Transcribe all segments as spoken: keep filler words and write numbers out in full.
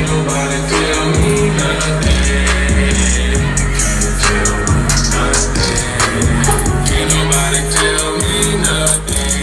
nobody tell me nothing. Can't nobody tell me nothing.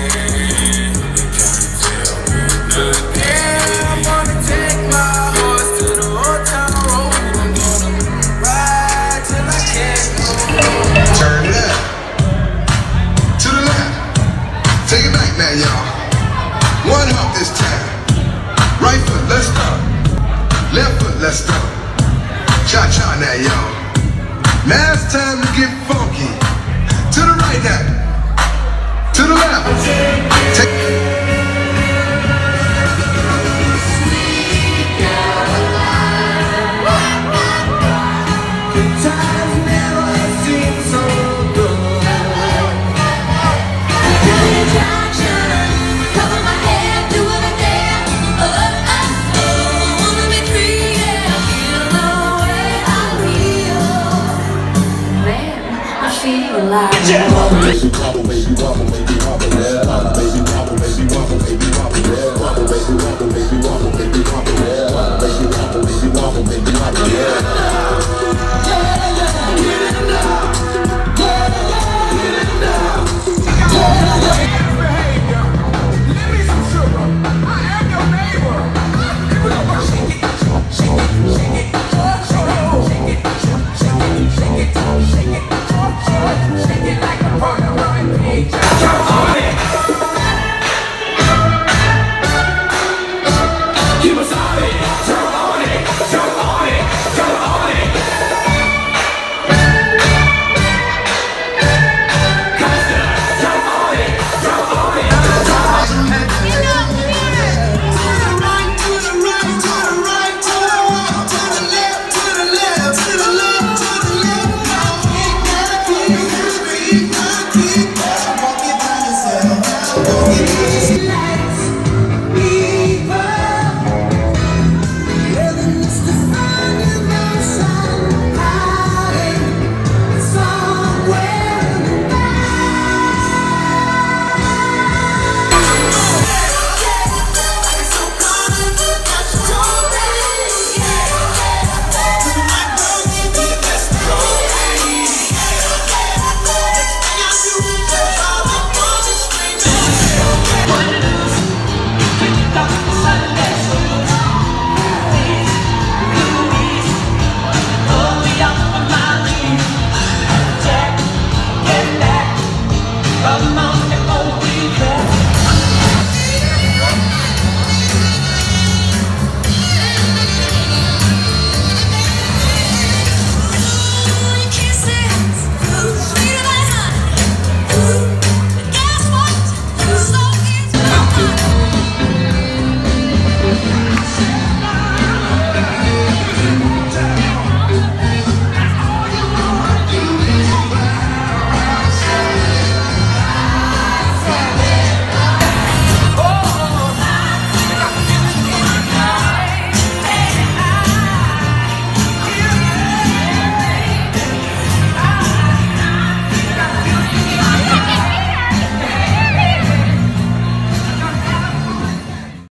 I'm gonna take my horse to the old town road. I'm gonna ride till I can't go. Turn left, to the left. Take it back now, y'all. One hump this time. Right foot, let's start. Left foot, let's start. Cha-cha now, y'all. Now it's time to get funky. To the right now. To the left. Take Get your